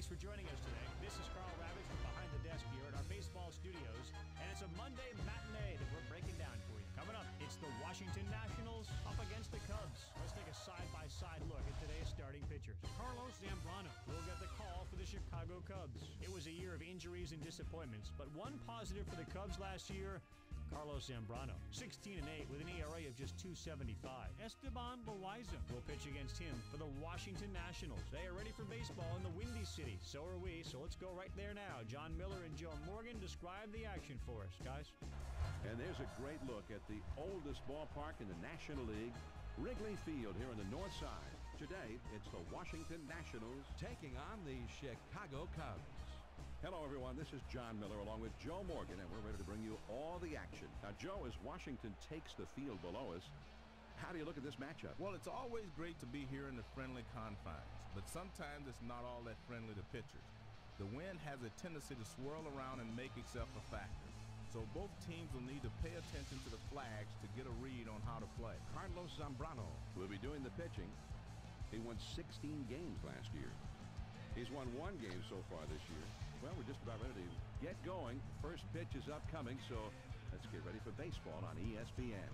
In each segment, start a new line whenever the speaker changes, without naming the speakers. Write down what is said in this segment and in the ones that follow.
Thanks for joining us today. This is Carl Ravitch from behind the desk here at our baseball studios, and it's a Monday matinee that we're breaking down for you. Coming up, it's the Washington Nationals up against the Cubs. Let's take a side-by-side look at today's starting pitchers. Carlos Zambrano will get the call for the Chicago Cubs. It was a year of injuries and disappointments, but one positive for the Cubs last year, Carlos Zambrano, 16-8 with an ERA of just .275. Esteban Loaiza will pitch against him for the Washington Nationals. They are ready for baseball in the Windy City. So are we, so let's go right there now. John Miller and Joe Morgan describe the action for us, guys.
And there's a great look at the oldest ballpark in the National League, Wrigley Field here on the north side. Today, it's the Washington Nationals
taking on the Chicago Cubs.
Hello, everyone. This is John Miller along with Joe Morgan, and we're ready to bring you all the action. Now, Joe, as Washington takes the field below us, how do you look at this matchup?
Well, it's always great to be here in the friendly confines, but sometimes it's not all that friendly to pitchers. The wind has a tendency to swirl around and make itself a factor. So both teams will need to pay attention to the flags to get a read on how to play.
Carlos Zambrano will be doing the pitching. He won 16 games last year. He's won 1 game so far this year. Well, we're just about ready to get going. First pitch is upcoming, so let's get ready for baseball on ESPN.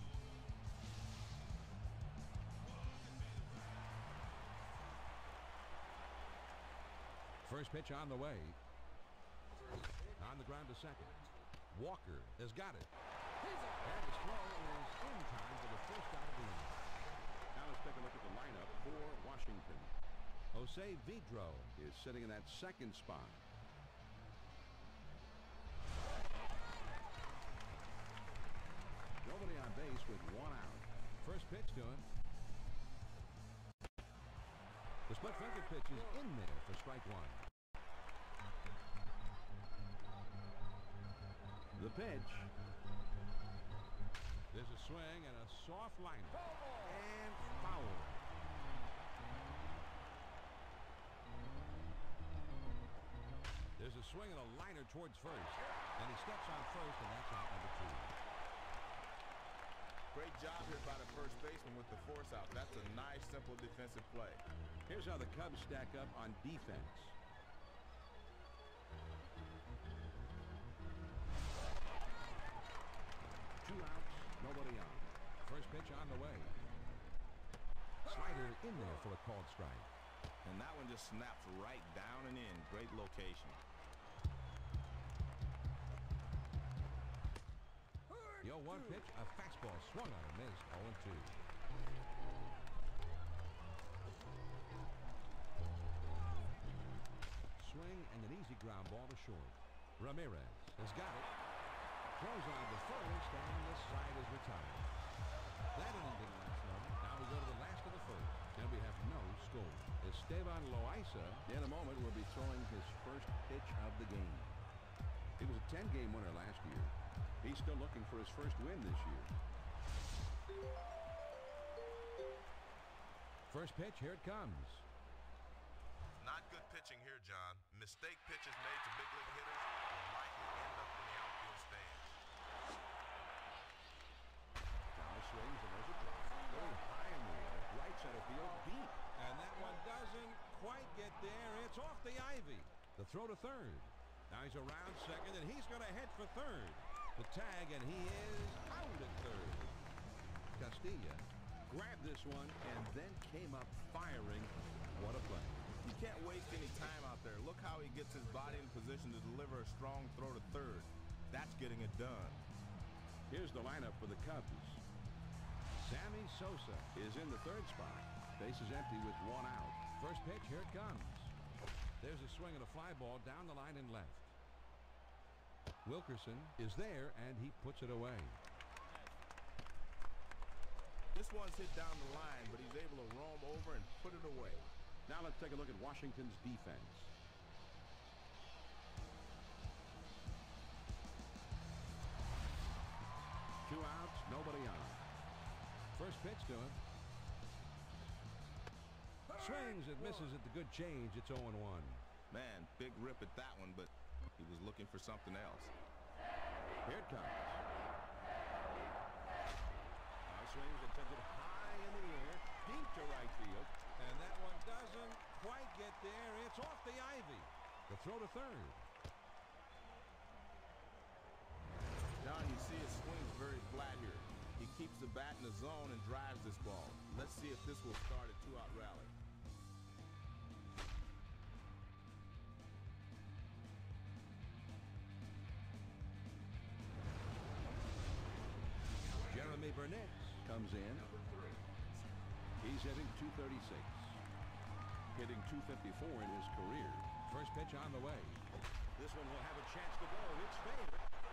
First pitch on the way. On the ground to second. Walker has got it. And his throw is in time for the first out of the inning.
Now let's take a look at the lineup for Washington.
Jose Vidro
is sitting in that second spot. Nobody on base with 1 out.
First pitch to him. The split finger pitch is in there for strike 1.
The pitch.
There's a swing and a soft liner. And foul. There's a swing and a liner towards first. And he steps on first, and that's out number 2.
Great job here by the first baseman with the force out. That's a nice, simple defensive play.
Here's how the Cubs stack up on defense. Two outs, nobody on.
First pitch on the way. Slider in there for a called strike.
And that one just snaps right down and in. Great location.
The 0-1 pitch, a fastball swung on and missed. 0-2. Swing and an easy ground ball to short. Ramirez has got it. Throws on to first, and the side is retired. That inning didn't last long. Now we go to the last of the first, and we have no score. Esteban Loaiza,
in a moment, will be throwing his first pitch of the game. He was a 10-game winner last year. He's still looking for his first win this year.
First pitch, here it comes.
Not good pitching here, John. Mistake pitches made to big league hitters will likely end up in the outfield stands.
Now swings and there's a drop. Very high in the air, right center field, deep.
And that one doesn't quite get there. It's off the ivy. The throw to third. Now he's around second, and he's going to head for third. The tag, and he is out at third.
Castilla grabbed this one and then came up firing. What a play.
You can't waste any time out there. Look how he gets his body in position to deliver a strong throw to third. That's getting it done.
Here's the lineup for the Cubs. Sammy Sosa is in the third spot. Base is empty with 1 out.
First pitch, here it comes. There's a swing and a fly ball down the line and left. Wilkerson is there, and he puts it away.
This one's hit down the line, but he's able to roam over and put it away.
Now let's take a look at Washington's defense. Two outs, nobody on.
First pitch to him. Swings and misses at the good change. It's 0-1.
Man, big rip at that one, but he was looking for something else.
Here it comes. Now swings and sends it high in the air, deep to right field.
And that one doesn't quite get there. It's off the ivy. The throw to third.
John, you see his swing's very flat here. He keeps the bat in the zone and drives this ball. Let's see if this will start a two-out rally.
Jeremy Burnett
Comes in. He's hitting .236. Hitting .254 in his career.
First pitch on the way. This one will have a chance to go. It's favored.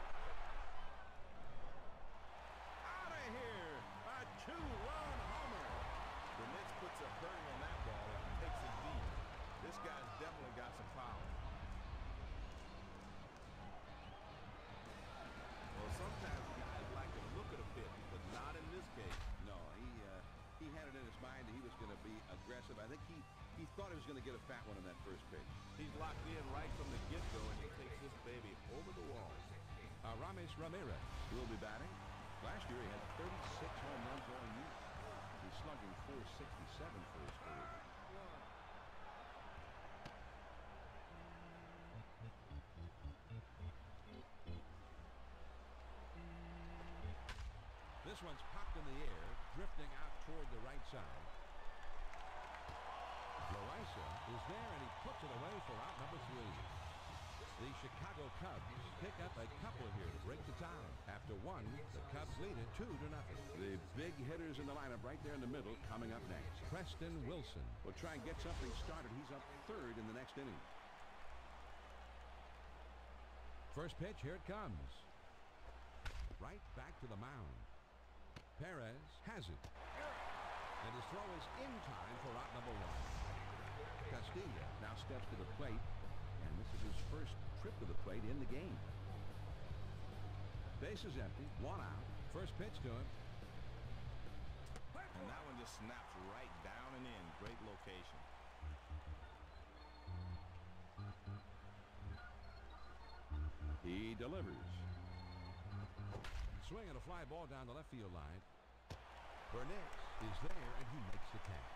Out of here. A two-run homer.
Burnett puts a hurry on that ball and takes it deep. This guy's definitely got some power. Well, sometimes guys like to look at a pitch, but not in this case.
No, he had it in his mind that he was going to be aggressive. I think he thought he was going to get a fat one on that first pitch.
He's locked in right from the get-go, and he takes this baby over the wall.
Aramis Ramirez
Will be batting. Last year he had 36 home runs all year. He's slugging .467 for his career.
This one's popped in the air, drifting out toward the right side. Loaiza is there, and he puts it away for out number 3. The Chicago Cubs pick up a couple here to break the tie. After one, the Cubs lead it 2-0.
The big hitters in the lineup right there in the middle coming up next.
Preston Wilson.
Will try and get something started. He's up third in the next inning.
First pitch, here it comes. Right back to the mound. Perez has it. And his throw is in time for out number 1. Castilla
Now steps to the plate, and this is his first trip to the plate in the game. Base is empty, 1 out.
first pitch to him.
And that one just snaps right down and in. Great location.
He delivers.
Swing and a fly ball down the left field line. Burnett is there, and he makes the catch.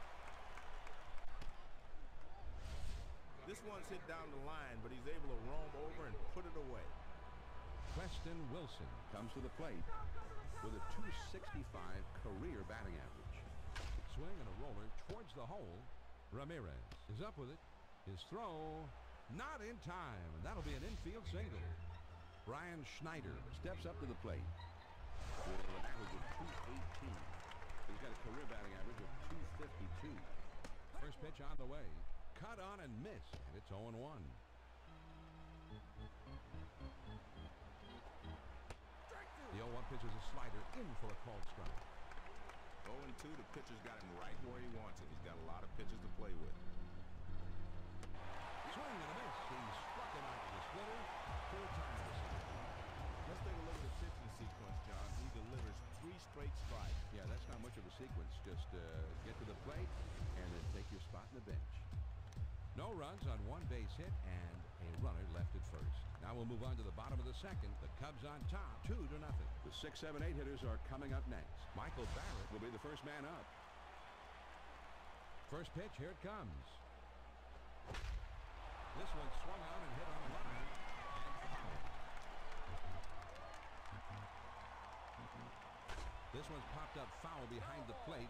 This one's hit down the line, but he's able to roam over and put it away.
Preston Wilson
Comes to the plate with a .265 career batting average.
swing and a roller towards the hole. Ramirez is up with it. His throw not in time, and that'll be an infield single. Brian Schneider
Steps up to the plate with an average of .218. He's got a career batting average of .252.
First pitch on the way. Cut on and miss, and it's 0-1. The 0-1 pitch is a slider in for a called strike.
0-2, the pitcher's got him right where he wants it. He's got a lot of pitches to play with.
Swing and a miss. He struck him out to the splitter. 4 times.
Let's take a look at the pitching sequence, John. He delivers 3 straight strikes.
Yeah, that's not much of a sequence. Just get to the plate and then take your spot in the bench.
No runs on 1 base hit and a runner left at first. Now we'll move on to the bottom of the second. The Cubs on top, 2-0.
The 6, 7, 8 hitters are coming up next.
Michael Barrett
Will be the first man up.
First pitch, here it comes. This one swung out and hit on the line. And foul. This one's popped up foul behind the plate.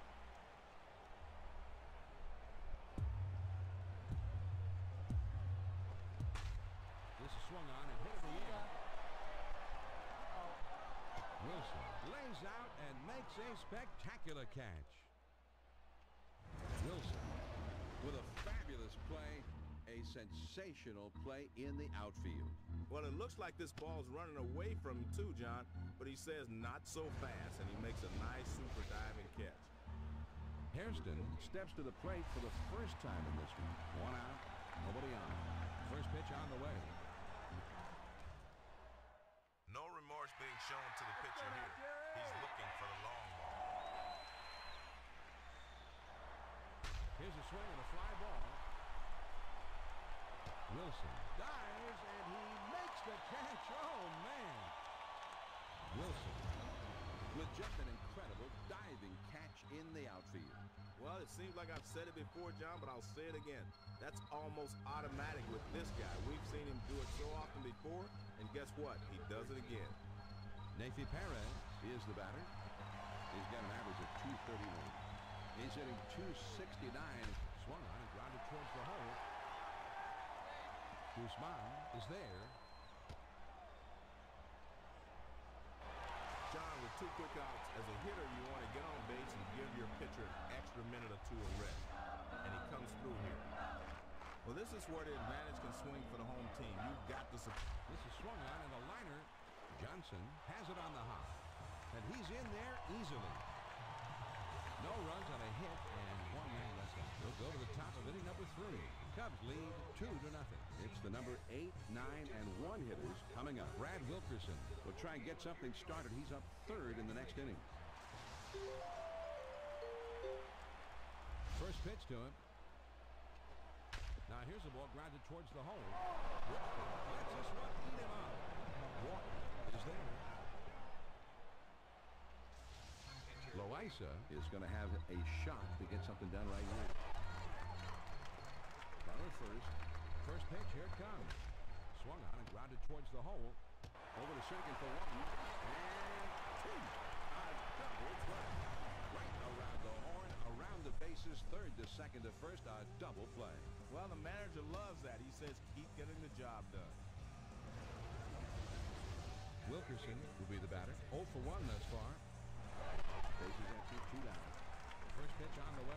This is swung on and hit in the air. Wilson lays out and makes a spectacular catch. Wilson
With a fabulous play, a sensational play in the outfield.
Well, it looks like this ball's running away from him too, John, but he says not so fast, and he makes a nice super diving catch.
Hairston
Steps to the plate for the first time in this one. 1 out, nobody on.
first pitch on the way.
No remorse being shown to the pitcher here. He's looking for the long ball.
Here's a swing and a fly ball. Wilson dives and he makes the catch. Oh man! Wilson
with just an incredible diving catch in the outfield.
Well, it seems like I've said it before, John, but I'll say it again. That's almost automatic with this guy. We've seen him do it so often before, and guess what? He does it again.
Nefi Perez.
Is the batter. He's got an average of 231. He's hitting 269.
Swung on and grounded towards the hole. Guzman is there.
John, with 2 quick outs, as a hitter, you want to get on base and give your pitcher an extra minute or 2 of rest. And he comes through here. Well, this is where the advantage can swing for the home team. You've got to support.
This is swung on and a liner. Johnson has it on the hop. And he's in there easily. No runs on a hit and 1 man left on. We'll go to the top of inning number 3. Cubs lead 2-0.
It's the number 8, 9, and 1 hitters coming up.
Brad Wilkerson
will try and get something started. He's up 3rd in the next inning.
First pitch to him. Now here's the ball grounded towards the hole. Walker lets this one eat him up. Walker is there.
Loaiza is going to have a shot to get something done right here. Runner first.
First pitch, here it comes. Swung on and grounded towards the hole.
Over to second for 1 and 2. A double play. Right around the horn, around the bases, third to second to first, a double play.
Well, the manager loves that. He says keep getting the job done.
Wilkerson will be the batter. 0 for 1 thus far.
Bases empty, 2 down.
First pitch on the way.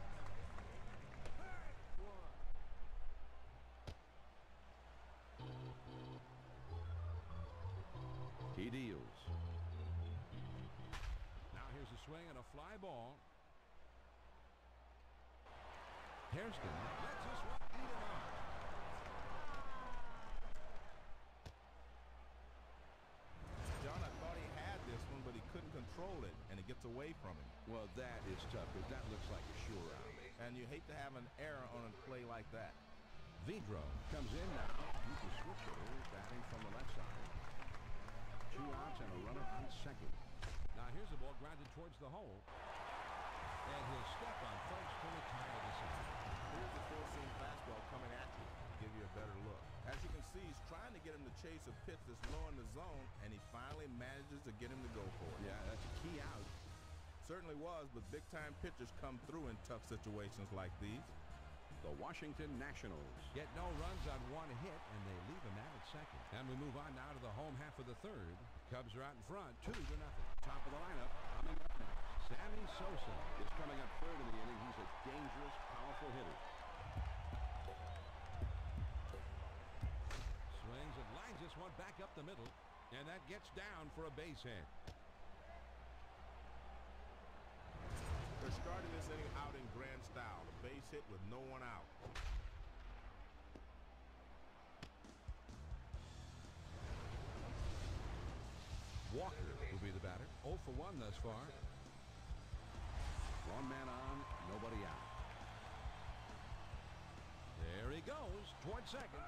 He deals.
Now here's a swing and a fly ball. Hairston lets this one eat him up.
John, I thought he had this one, but he couldn't control it, and it gets away from him.
Well, that is tough, because that looks like a sure out.
And you hate to have an error on a play like that.
Vidro
Comes in now. He's a switch hitter, batting from the left side. 2 outs and a runner on second.
Now here's the ball grounded towards the hole. And he'll step on first to retire the side.
Here's the full-seam fastball coming at you to give you a better look. As you can see, he's trying to get him to chase a pitch that's low in the zone, and he finally manages to get him to go for it.
Yeah, that's a key out.
Certainly was, but big-time pitchers come through in tough situations like these.
The Washington Nationals
get no runs on 1 hit, and they leave him out at second. And we move on now to the home half of the 3rd. Cubs are out in front, 2-0.
Top of the lineup, coming up next.
Sammy Sosa
is coming up 3rd in the inning. He's a dangerous, powerful hitter.
Swings and lines this one back up the middle, and that gets down for a base hit.
They're starting this inning out in grand style. A base hit with no one out.
Walker will be the batter. 0 for 1 thus far.
1 man on, nobody out.
There he goes toward second.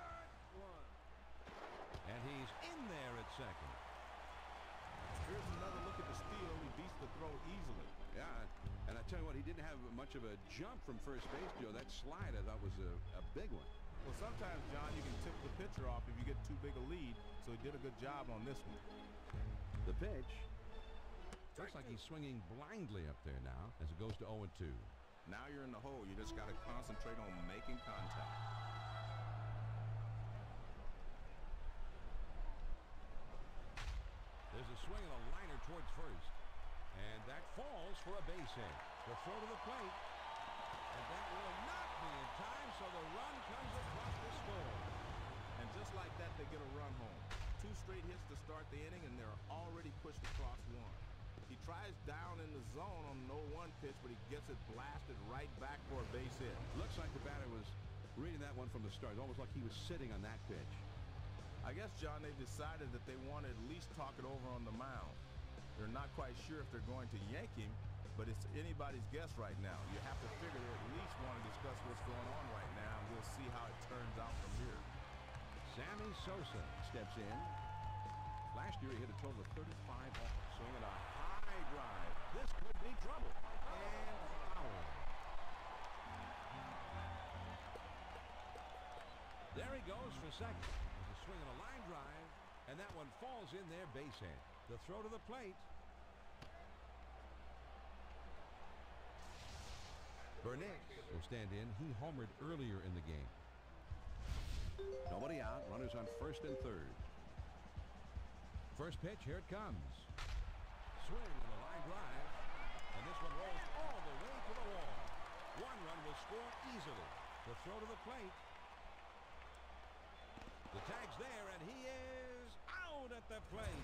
And he's in there at second.
Here's another look at the steal. He beats the throw easily.
Yeah, and I tell you what, he didn't have much of a jump from first base, Joe. That slide, I thought, was a big one.
Well, sometimes, John, you can tip the pitcher off if you get too big a lead, so he did a good job on this one.
The pitch.
Looks like he's swinging blindly up there now as it goes to 0-2.
Now you're in the hole. You just got to concentrate on making contact.
There's a swing and a liner towards first. And that falls for a base hit. The throw to the plate. And that will not be in time, so the run comes across the score.
And just like that, they get a run home. 2 straight hits to start the inning, and they're already pushed across 1. He tries down in the zone on the 0-1 pitch, but he gets it blasted right back for a base hit.
Looks like the batter was reading that one from the start. Almost like he was sitting on that pitch.
I guess, John, they've decided that they want to at least talk it over on the mound. They're not quite sure if they're going to yank him, but it's anybody's guess right now. You have to figure they at least want to discuss what's going on right now, and we'll see how it turns out from here.
Sammy Sosa
Steps in. Last year he hit a total of 35 balls. Swinging a high
drive. This could be trouble. And foul. There he goes for second. There's a swing and a line drive, and that one falls in there base hit. The throw to the plate. Burnett will stand in. He homered earlier in the game.
Nobody out. Runners on first and third.
First pitch, here it comes. Swing and a line drive, and this one rolls all the way to the wall. One run will score easily. The throw to the plate. The tag's there, and he is out at the plate.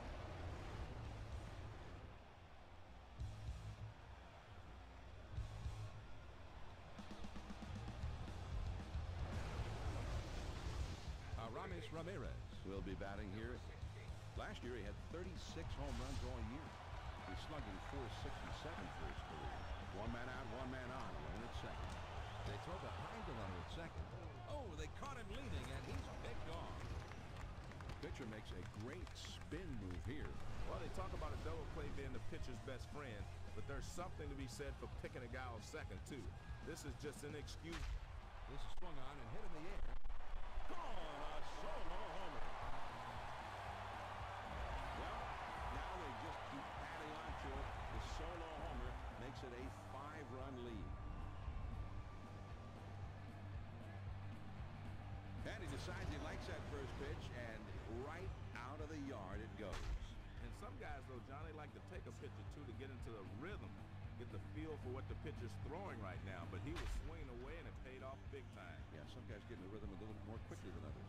Aramis Ramirez
Will be batting here. Last year he had 36 home runs all year. He's slugging .467 for his career. One man out, one man on, alone at second.
They throw behind the runner at second. Oh, they caught him leaning, and he's picked off.
Pitcher makes a great spin move here.
Well, they talk about a double play being the pitcher's best friend, but there's something to be said for picking a guy off second, too. This is just an excuse.
This is swung on and hit in the air. Gone, a solo homer.
Well, now they just keep adding on to it. The solo homer makes it a 5-run lead. And he decides he likes that first pitch, and right out of the yard it goes.
And some guys, though, John, they like to take a pitch or two to get into the rhythm, get the feel for what the pitcher's throwing right now. But he was swinging away, and it paid off big time.
Yeah, some guys get in the rhythm a little more quickly than others.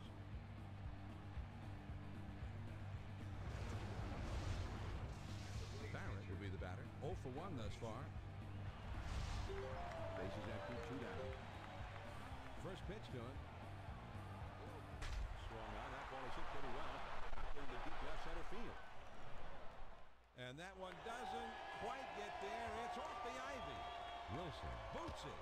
Barrett will be the batter. 0 for 1 thus far.
Bases empty, 2 down.
First pitch to him.
Swung on. That ball is hit pretty well. Out into deep left center field.
And that one doesn't quite get there. It's off the ivy. Wilson boots it.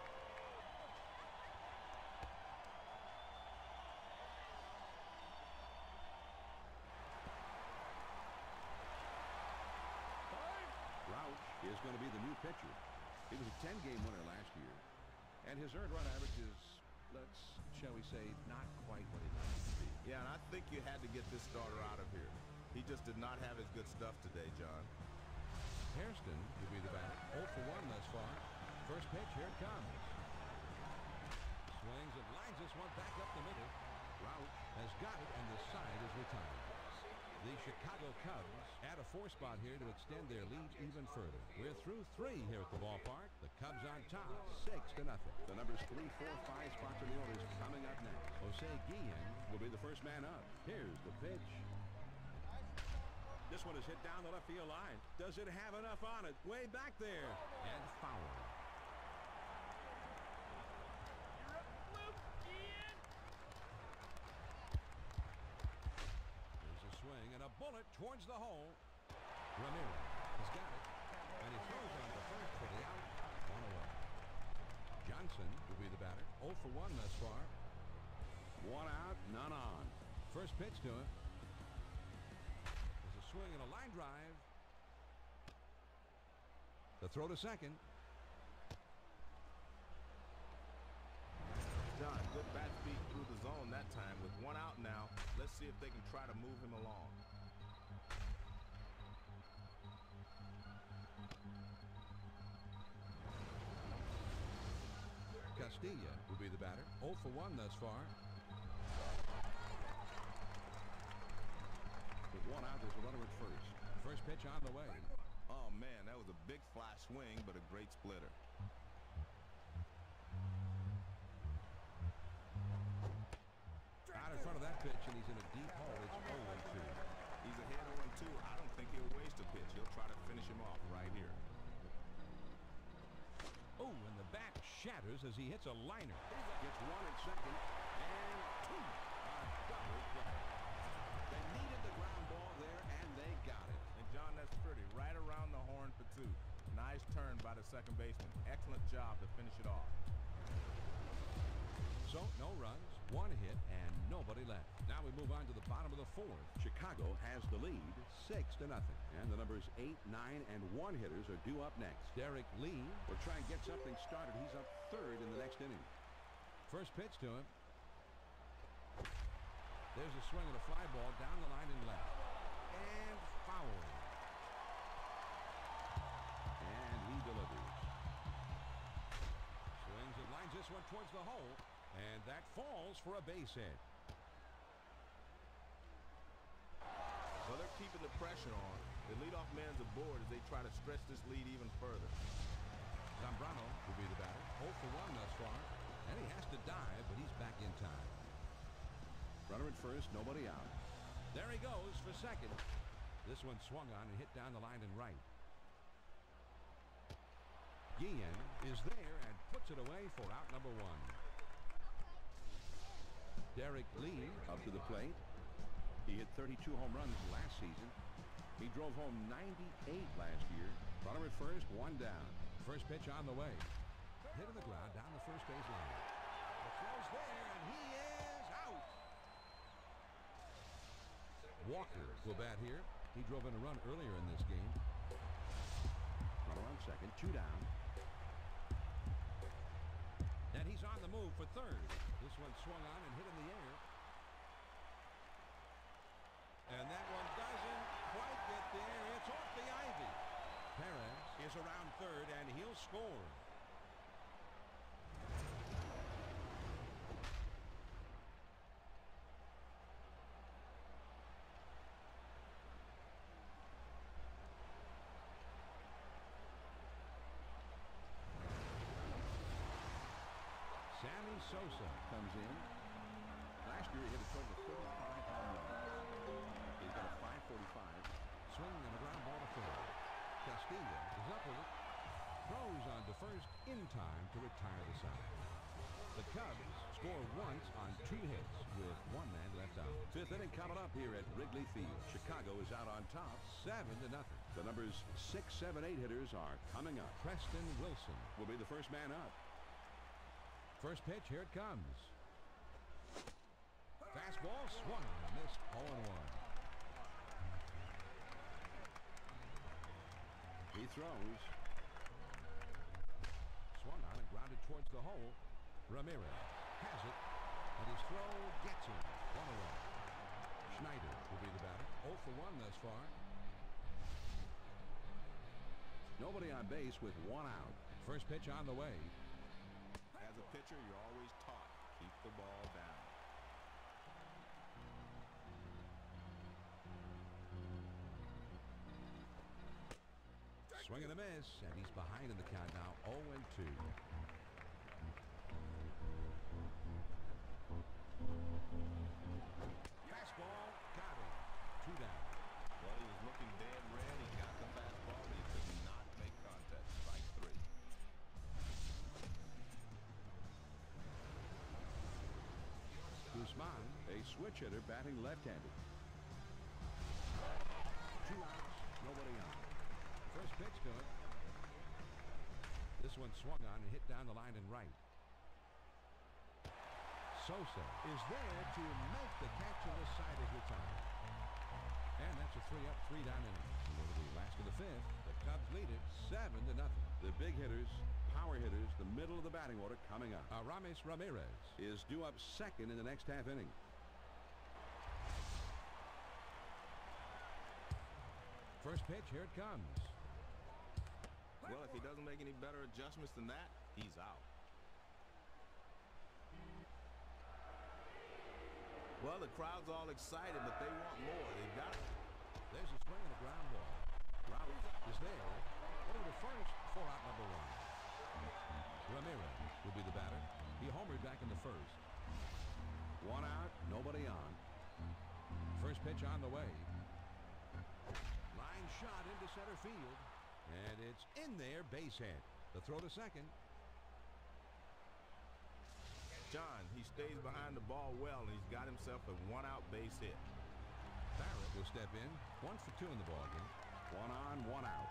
Rauch is going to be the new pitcher. He was a 10-game winner last year. And his earned run average is, shall we say, not quite what it needs to be.
Yeah, and I think you had to get this starter out of here. He just did not have his good stuff today, John.
Hairston will be the batter. 0 for 1 thus far. First pitch, here it comes. Swings and lines this one back up the middle. Rauch has got it, and the side is retired. The Chicago Cubs add a 4 spot here to extend their lead even further. We're through 3 here at the ballpark. The Cubs on top, 6-0.
The numbers 3, 4, 5 spots in the order is coming up next.
Jose Guillen
Will be the first man up. Here's the pitch. This one is hit down the left field line. Does it have enough on it? Way back there.
and foul. There's a swing and a bullet towards the hole. Ramirez has got it, and he throws on the first for the out. 1 away. Johnson will be the batter. 0 for 1 thus far.
1 out, none on.
First pitch to him. There's a swing and a line drive. The throw to second.
John, good bat speed through the zone that time. With 1 out now, let's see if they can try to move him along.
Castilla will be the batter. 0 for 1 thus far.
With 1 out, there's a runner at first.
First pitch on the way.
Oh, man, that was a big fly swing, but a great splitter.
Out in front of that pitch, and he's in a deep hole. It's 0-2.
He's ahead 0-2. I don't think he'll waste a pitch. He'll try to finish him off right here.
Oh, and the bat shatters as he hits a liner.
Gets 1 at second, and 2. A double play. They needed the ground ball there, and they got it.
And, John, that's pretty. Right around the horn for 2. Nice turn by the second baseman. Excellent job to finish it off.
So, no runs, One hit and nobody left. Now we move on to the bottom of the fourth.
Chicago has the lead 6-0. And the numbers 8, 9, and 1 hitters are due up next.
Derek Lee
will try and get something started. He's up third in the next inning.
First pitch to him. There's a swing and a fly ball down the line and left. And foul.
And he delivers.
Swings and lines this one towards the hole. And that falls for a base hit.
Well, they're keeping the pressure on. The leadoff man's aboard as they try to stretch this lead even further.
Zambrano will be the batter. 0 for 1 thus far. And he has to dive, but he's back in time.
Runner at first, nobody out.
There he goes for second. This one swung on and hit down the line and right. Guillen is there and puts it away for out number 1. Derek Lee
up to the plate. He hit 32 home runs last season. He drove home 98 last year. Runner at first, 1 down.
First pitch on the way. Hit in the ground down the first base line. The throw's there, and he is out. Walker will bat here. He drove in a run earlier in this game.
Runner on second, 2 down.
And he's on the move for third. This one swung on and hit in the air. And that one doesn't quite get there. It's off the ivy. Perez is around third, and he'll score. Sammy Sosa
comes in. Last year he hit a total of 35 home runs. He's got a .545.
Swinging and a ground ball to third. Castillo is up with it. Throws on to first in time to retire the side. The Cubs score once on 2 hits with 1 man left out.
5th inning coming up here at Wrigley Field. Chicago is out on top
7-0.
The numbers 6, 7, 8 hitters are coming up.
Preston Wilson
will be the first man up.
First pitch, here it comes. Fastball swung and missed 0-1.
He throws.
Swung on and grounded towards the hole. Ramirez has it, and his throw gets him. 1 away. Schneider will be the batter. 0 for 1 thus far.
Nobody on base with 1 out.
First pitch on the way.
As a pitcher, you're always taught, keep the ball down.
Swing and a miss, and he's behind in the count now, 0-2. Fastball, got him. 2 down.
Well, he was looking dead red. He got the fastball, but he could not make contact. Strike 3.
Guzman, a switch hitter batting left-handed.
2 outs, nobody on. First pitch to it. This one swung on and hit down the line and right. Sosa is there to make the catch, and the side is retired. And that's a 3-up, 3-down inning. We go to the last of the 5th. The Cubs lead it 7-0.
The big hitters, power hitters, the middle of the batting order coming up.
Aramis Ramirez
is due up second in the next half inning.
First pitch, here it comes.
Well, if he doesn't make any better adjustments than that, he's out. Well, the crowd's all excited, but they want more. They've got it.
There's a swing and a ground ball. Rouse is there. Over to first for out number 1. Ramirez will be the batter. He homered back in the first.
1 out, nobody on.
First pitch on the way. Line shot into center field. And it's in there, base hit. The throw to second.
John, he stays behind the ball well, and he's got himself a 1-out base hit.
Barrett will step in. 1 for 2 in the ball game.
1 on, 1 out.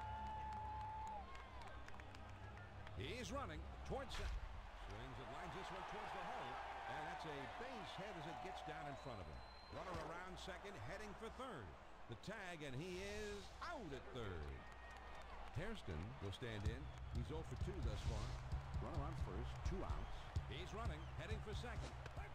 He's running towards second. Swings and lines this one towards the hole. And that's a base hit as it gets down in front of him. Runner around second, heading for third. The tag, and he is out at third. Hairston will stand in. He's 0 for 2 thus far.
Runner on first, 2 outs.
He's running, heading for second.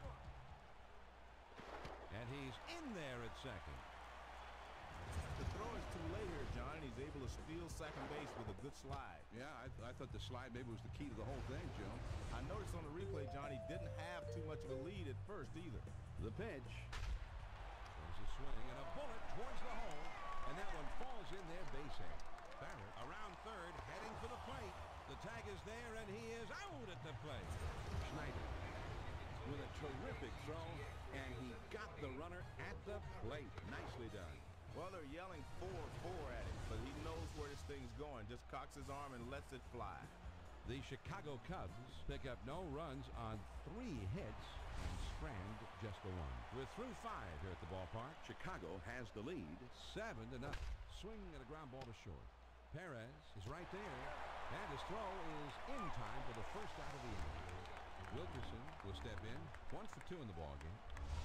And he's in there at second.
The throw is too late here, John, and he's able to steal second base with a good slide.
Yeah, I thought the slide maybe was the key to the whole thing, Joe.
I noticed on the replay, John, he didn't have too much of a lead at first either.
The pitch.
There's a swing and a bullet towards the hole, and that one falls in there base hit. Barrett around third, heading for the plate. The tag is there, and he is out at the plate.
Schneider with a terrific throw, and he got the runner at the plate. Nicely done.
Well, they're yelling 4-4 at him, but he knows where this thing's going. Just cocks his arm and lets it fly.
The Chicago Cubs pick up no runs on 3 hits and strand just the 1. We're through 5 here at the ballpark.
Chicago has the lead.
7-0. Swing and a ground ball to short. Perez is right there, and his throw is in time for the first out of the inning. Wilkerson will step in. 1 for 2 in the ballgame.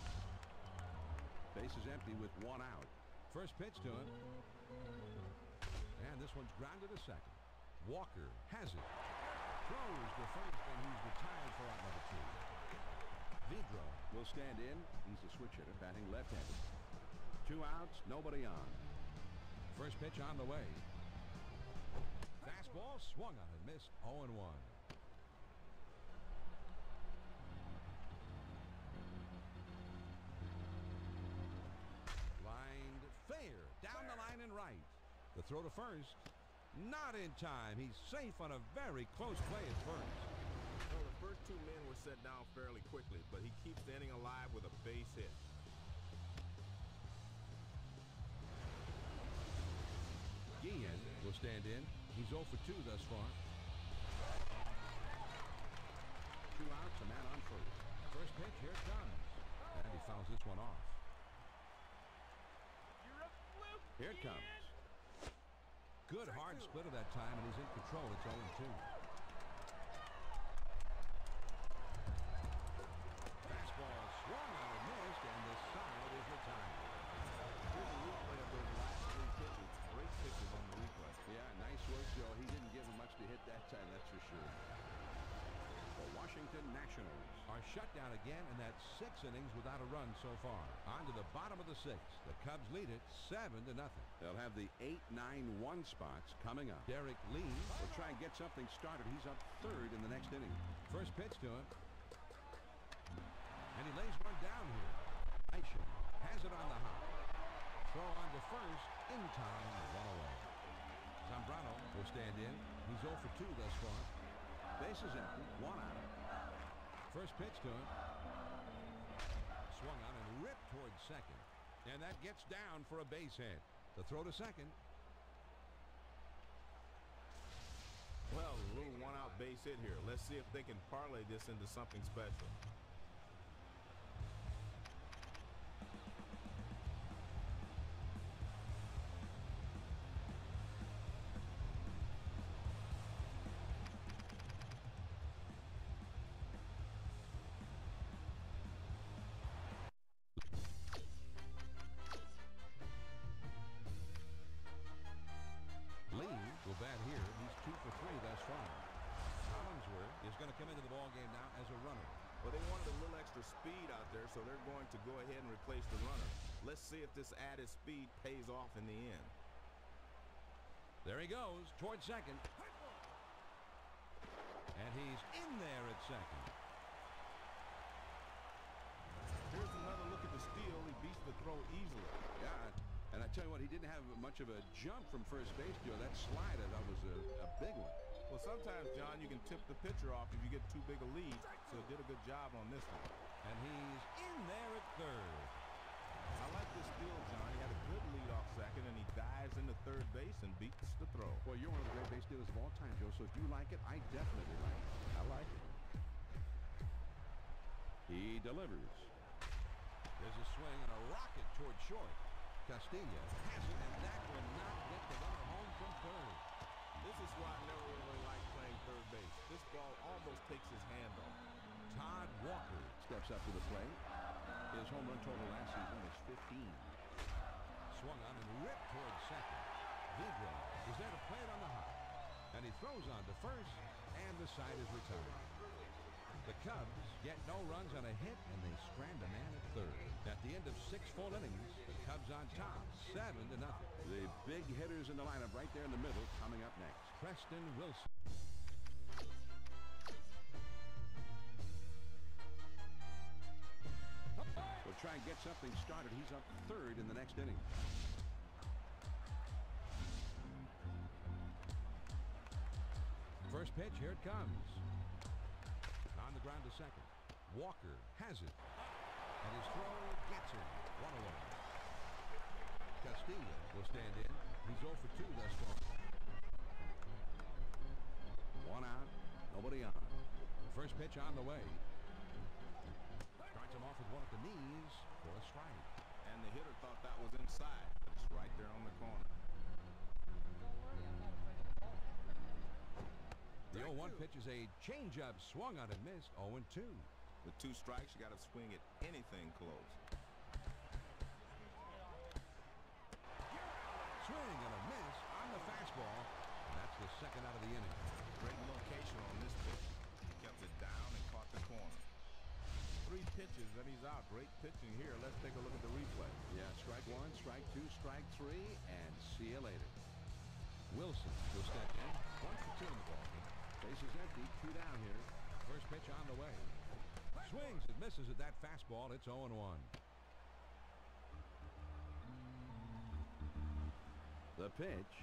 Base is empty with 1 out.
First pitch to him. And this one's grounded to second. Walker has it. Throws to first, and he's retired for out number 2. Vidro
will stand in. He's a switch hitter, batting left-handed. 2 outs, nobody on.
First pitch on the way. Fastball swung on and missed. 0-1. Lined fair. Down the line and right. The throw to first. Not in time. He's safe on a very close play at first.
Well, the first 2 men were set down fairly quickly, but he keeps the inning alive with a base hit.
Guillen will stand in. He's 0 for 2 thus far.
2 outs, a man on first.
First pitch, here it comes. And he fouls this one off.
Here it comes.
Good hard split of that time, and he's in control. It's 0-2. Fastball swung on and missed, and the side is retired.
Here's a replay of those last 3 pitches. Great pitches on the replay.
Yeah, nice work, Joe. He didn't give him much to hit that time, that's for sure. The Washington Nationals
are shut down again, and that's 6 innings without a run so far. On to the bottom of the 6th. The Cubs lead it 7-0.
They'll have the 8-9-1 spots coming up.
Derek Lee
will try and get something started. He's up 3rd in the next inning.
First pitch to him. And he lays one down here. Isham has it on the hop. Throw on to first. In time, 1 away. Zambrano will stand in. He's 0 for 2 thus far.
Base is empty. 1 out.
First pitch to him. Swung on and ripped towards second. And that gets down for a base hit. The throw to second.
Well, a little 1-out base hit here. Let's see if they can parlay this into something special.
Bat here. He's 2 for 3 thus far. Collinsworth is going to come into the ball game now as a runner.
Well, they wanted a little extra speed out there, so they're going to go ahead and replace the runner. Let's see if this added speed pays off in the end.
There he goes towards second. And he's in there at second.
Here's another look at the steal. He beats the throw easily.
Yeah. And I tell you what, he didn't have much of a jump from first base, Joe. That slide, I thought, was a big one.
Well, sometimes, John, you can tip the pitcher off if you get too big a lead, so he did a good job on this one.
And he's in there at third.
I like this steal, John. He had a good lead off second, and he dives into third base and beats the throw.
Well, you're one of the great base stealers of all time, Joe, so if you like it, I definitely like it.
I like it.
He delivers.
There's a swing and a rocket toward short. Castilla has it, and that will not get the runner home from third.
This is why I never really liked playing third base. This ball almost takes his hand off.
Todd Walker
steps up to the plate. His home run total last season was 15.
Swung on and ripped towards second. Vigro is there to play it on the hop. And he throws on to first, and the side is retired. The Cubs get no runs on a hit, and they strand a man at third. At the end of 6 full innings, the Cubs on top, 7-0.
The big hitters in the lineup right there in the middle coming up next.
Preston Wilson.
Will try and get something started. He's up third in the next inning.
First pitch, here it comes. On the ground to second. Walker has it. And his throw gets him. 1-away. Castillo will stand in. He's 0 for 2 thus far.
1 out, nobody on.
First pitch on the way. Starts him off with one at the knees for a strike.
And the hitter thought that was inside, but it's right there on the corner.
The 0-1 pitch is a changeup, swung on and missed. 0-2.
With 2 strikes, you got to swing at anything close.
Swing and a miss on the fastball. And that's the second out of the inning.
Great location on this pitch. He kept it down and caught the corner. 3 pitches and he's out. Great pitching here. Let's take a look at the replay.
Yeah, strike 1, strike 2, strike 3, and see you later.
Wilson will step in. 1 for 2 in the ball.
Bases empty, 2 down here.
First pitch on the way. Swings and misses at that fastball. It's 0-1.
The pitch.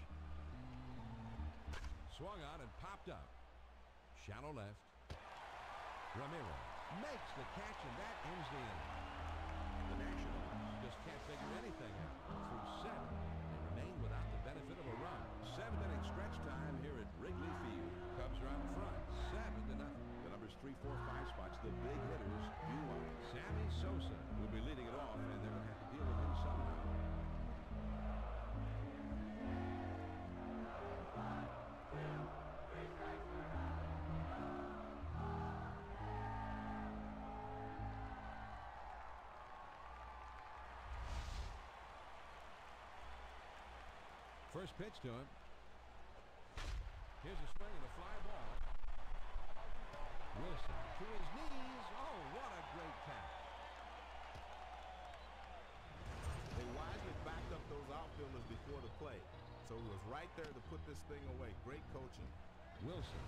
Swung on and popped up. Shallow left. Ramirez makes the catch, and that ends the inning. The Nationals just can't figure anything out through 7 and remain without the benefit of a run.
7-inning stretch time here at Wrigley Field.
Cubs are out front, 7-0.
The numbers 3, 4, 5 spots, the big hitters do on.
Sammy Sosa
Will be leading it off, and they're going to have to deal with him somehow.
First pitch to him. Here's a swing and a fly ball. Wilson to his knees. Oh, what a great catch.
They wisely backed up those outfielders before the play. So he was right there to put this thing away. Great coaching.
Wilson.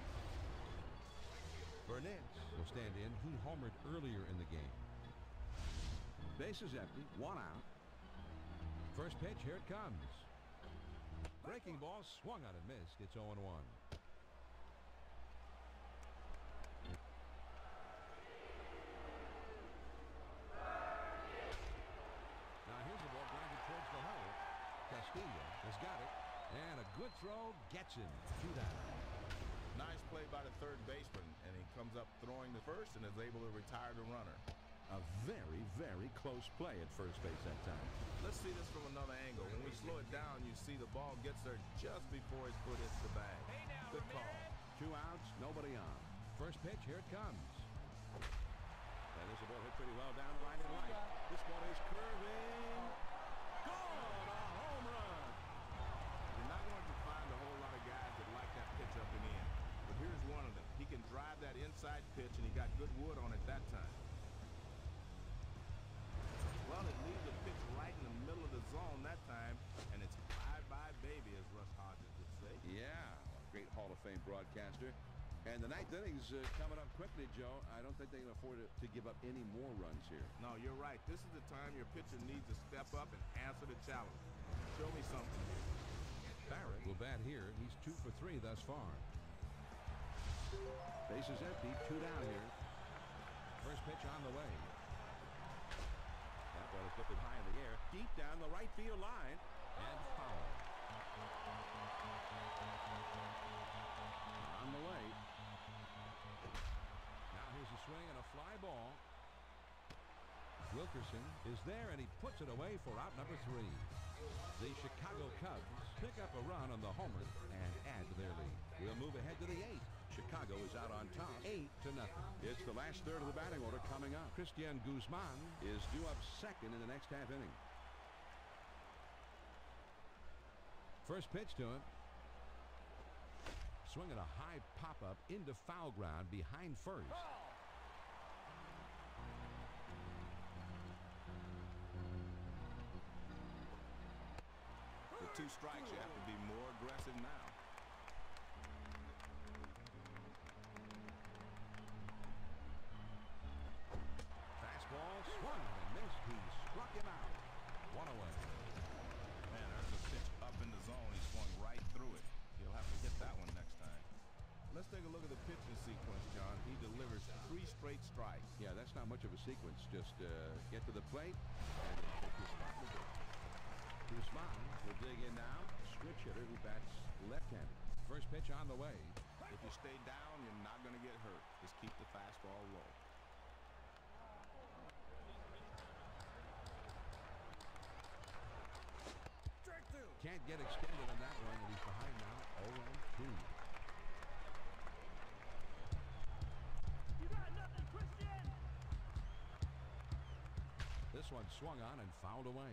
Burnett will stand in. He homered earlier in the game.
Bases empty, 1 out.
First pitch, here it comes. Breaking ball swung on and missed. It's 0-1. Now here's the ball grounded towards the hole. Castillo has got it. And a good throw gets him. 2 down.
Nice play by the third baseman, and he comes up throwing the first and is able to retire the runner.
A very, very close play at first base that time.
Let's see this from another angle. When we slow it down, you see the ball gets there just before his foot hits the bag. Good call.
2 outs, nobody on.
First pitch, here it comes.
And there's a ball hit pretty well down the line in right. This ball is curving. Gone! A home run!
You're not going to find a whole lot of guys that like that pitch up and in. But here's one of them. He can drive that inside pitch, and he got good wood on it that time. Well, it leaves the pitch right in the middle of the zone that time, and it's bye-bye baby, as Russ Hodges would say.
Yeah, great Hall of Fame broadcaster. And the 9th inning's coming up quickly, Joe. I don't think they can afford to give up any more runs here.
No, you're right. This is the time your pitcher needs to step up and answer the challenge. Show me something here.
Barrett will bat here. He's 2 for 3 thus far.
Bases empty, 2 down here.
First pitch on the way.
That ball is lifted high in the air, deep down the right field line.
And foul.
On the way.
Now here's a swing and a fly ball. Wilkerson is there, and he puts it away for out number 3. The Chicago Cubs pick up a run on the homer and add to their lead. We'll move ahead to the 8th.
Chicago is out on top.
8-0.
It's the last third of the batting order coming up.
Christian Guzman
Is due up second in the next half inning.
first pitch to him. Swinging a high pop-up into foul ground behind first.
With 2 strikes, you have to be more aggressive now.
Fastball swung and missed. He struck him out. 1 away.
Man, there's a pitch up in the zone. He swung right through it. He'll have to hit that one next time. Let's take a look at the pitching sequence, John. He delivers 3 straight strikes.
Yeah, that's not much of a sequence. Just get to the plate and take your spot in the dirt. Guzman will dig in now. Switch hitter who bats left-handed.
First pitch on the way.
If you stay down, you're not going to get hurt. Just keep the fastball low.
Can't get extended on that one, and he's behind now. 0-2.
You got nothing, Christian!
This one swung on and fouled away.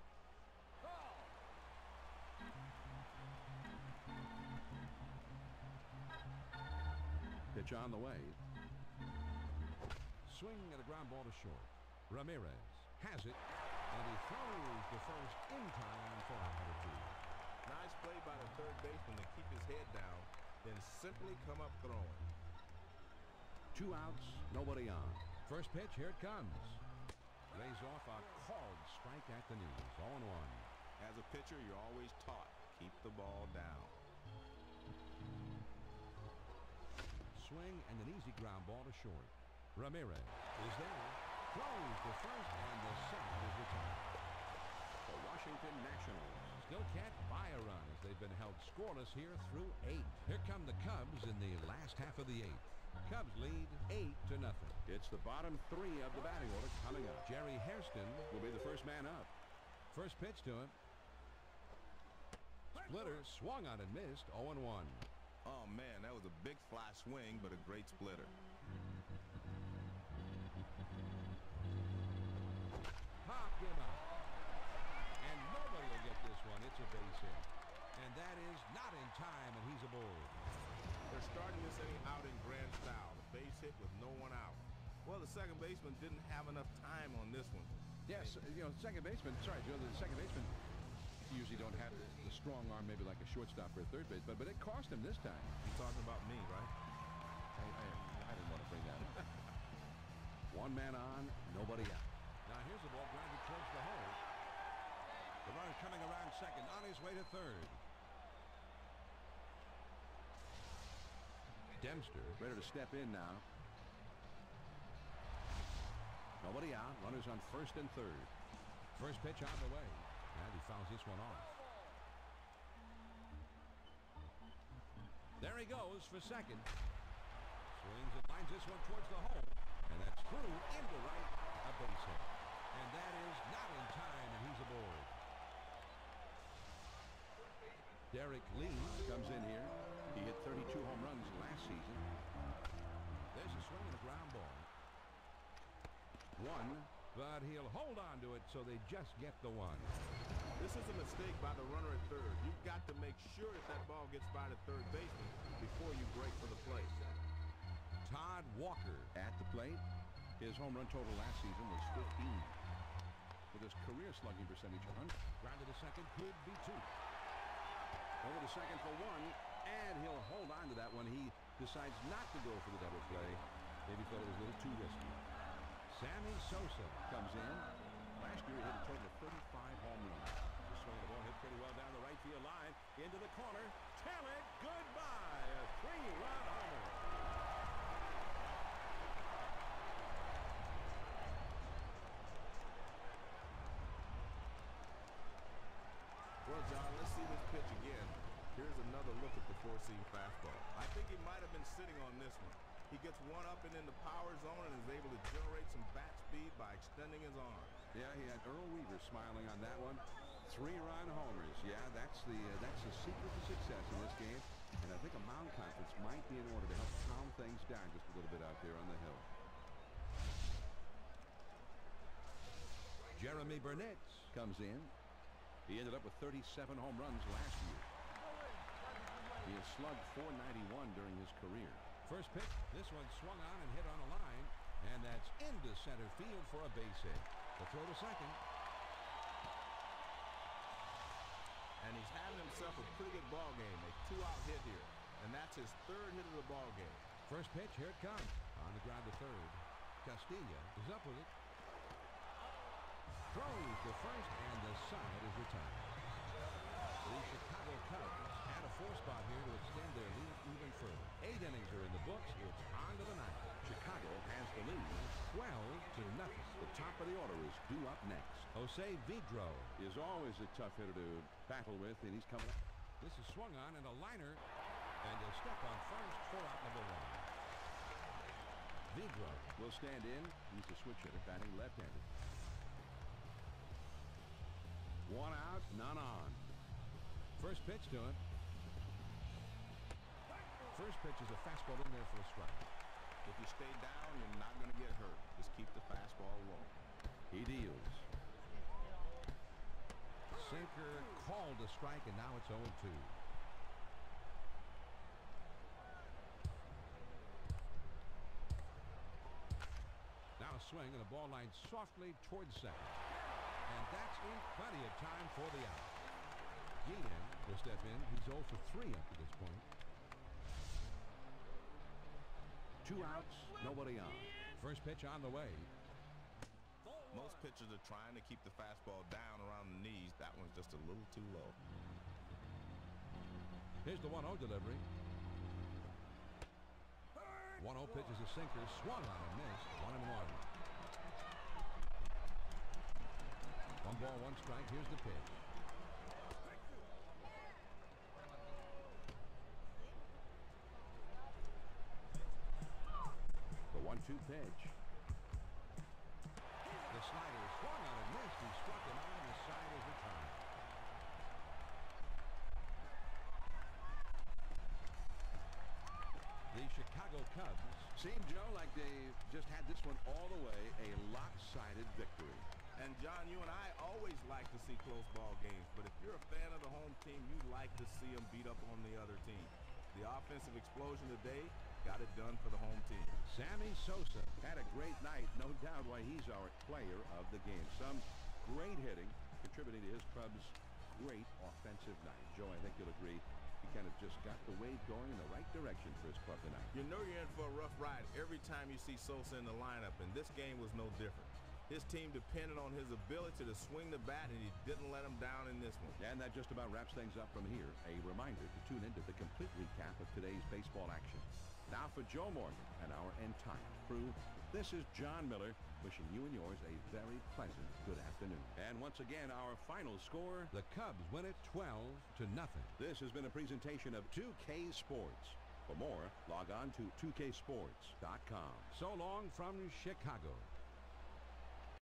Pitch on the way.
Swing and a ground ball to short. Ramirez has it, and he throws the first in time for out of 2.
Nice play by the third baseman to keep his head down, then simply come up throwing.
2 outs, nobody on.
First pitch, here it comes. Lays off a called strike at the knees. 0-1.
As a pitcher, you're always taught, keep the ball down.
Swing and an easy ground ball to short. Ramirez is there. Throws the first, and the second is retired.
The Washington Nationals.
Still can't buy a run as they've been held scoreless here through 8. Here come the Cubs in the last half of the 8th. Cubs lead 8-0.
It's the bottom 3 of the batting order coming up.
Jerry Hairston
Will be the first man up.
first pitch to him. Splitter swung on and missed. 0-1.
Oh, man, that was a big fly swing, but a great splitter.
Pop him out. And nobody will get this one. It's a base hit. And that is not in time, and he's aboard.
They're starting this inning out in grand style. The base hit with no one out. Well, the second baseman didn't have enough time on this one.
Yes, second baseman. Sorry, Joe, the second baseman usually don't have the strong arm, maybe like a shortstop or a third base, but it cost him this time.
You're talking about me, right?
I didn't want to bring that up. 1 man on, nobody out.
Now here's the ball grounded towards the hole. The runner coming around second, on his way to third. Dempster
Ready to step in now. Nobody out. Runners on first and third.
first pitch on the way. And he fouls this one off. There he goes for second. Swings and lines this one towards the hole. And that's through into right, a base hit. And that is not in time, and he's aboard. Derek Lee
Comes in here. He hit 32 home runs last season.
There's a swing and a ground ball.
1.
But he'll hold on to it, so they just get the 1.
This is a mistake by the runner at third. You've got to make sure that ball gets by the third baseman before you break for the plate.
Todd Walker
At the plate, his home run total last season was 15. With his career slugging percentage,
grounded to second, could be 2.
over to second for 1, and he'll hold on to that one. He decides not to go for the double play. Maybe thought it was a little too risky.
Sammy Sosa
Comes in. Last year he hit a total of 35 home runs.
The swing of the ball hit pretty well down the right field line. Into the corner. Tell it goodbye. A 3-run homer.
Well, John, let's see this pitch again. Here's another look at the four-seam fastball. I think he might have been sitting on this one. He gets one up and in the power zone and is able to generate some bat speed by extending his arm.
Yeah, he had Earl Weaver smiling on that one. 3-run homers. Yeah, that's the secret to success in this game. And I think a mound conference might be in order to help calm things down just a little bit out there on the hill.
Jeremy Burnett
Comes in. He ended up with 37 home runs last year. He has slugged .491 during his career.
First pitch, this one swung on and hit on a line, and that's into center field for a base hit. The throw to second.
And he's having himself a pretty good ball game. A 2-out hit here, and that's his 3rd hit of the ball game.
First pitch, here it comes. On the ground to third. Castilla is up with it. Throws to first, and the side is retired. The Chicago Cubs had a 4 spot here to extend their lead even further. 8 innings are in the books. It's on to the 9th.
Chicago has the lead
12-0.
The top of the order is due up next.
Jose Vidro.
Is always a tough hitter to battle with, and he's coming up.
This is swung on and a liner, and a step on first for out number 1. Vidro
Will stand in. He's a switch hitter, batting left-handed. 1 out, none on.
First pitch to it. First pitch is a fastball in there for a strike.
If you stay down, you're not going to get hurt. Just keep the fastball low.
He deals.
Sinker called a strike, and now it's 0-2. Now a swing and a ball line softly towards second. And that's in plenty of time for the out. Guillen will step in. He's 0 for 3 up to this point.
2 outs, nobody on.
First pitch on the way.
Most pitchers are trying to keep the fastball down around the knees. That one's just a little too low.
Here's the 1-0 delivery. 1-0 pitch is a sinker. Swung on and missed. 1-1. 1 ball, 1 strike. Here's the pitch.
The 1-2 pitch.
The slider is swung on and missed. He struck him out, and the side is retired. The Chicago Cubs
Seemed, Joe, like they just had this one all the way, a lopsided victory.
And, John, you and I always like to see close ball games, but if you're a fan of the home team, you like to see them beat up on the other team. The offensive explosion today got it done for the home team.
Sammy Sosa
Had a great night, no doubt why he's our player of the game. Some great hitting, contributing to his Cubs' great offensive night. Joe, I think you'll agree, he kind of just got the wave going in the right direction for his club tonight.
You know you're in for a rough ride every time you see Sosa in the lineup, and this game was no different. His team depended on his ability to swing the bat, and he didn't let them down in this one.
And that just about wraps things up from here. A reminder to tune into the complete recap of today's baseball action. Now for Joe Morgan and our entire crew, this is John Miller wishing you and yours a very pleasant good afternoon. And once again, our final score.
The Cubs win it 12-0.
This has been a presentation of 2K Sports. For more, log on to 2ksports.com.
So long from Chicago.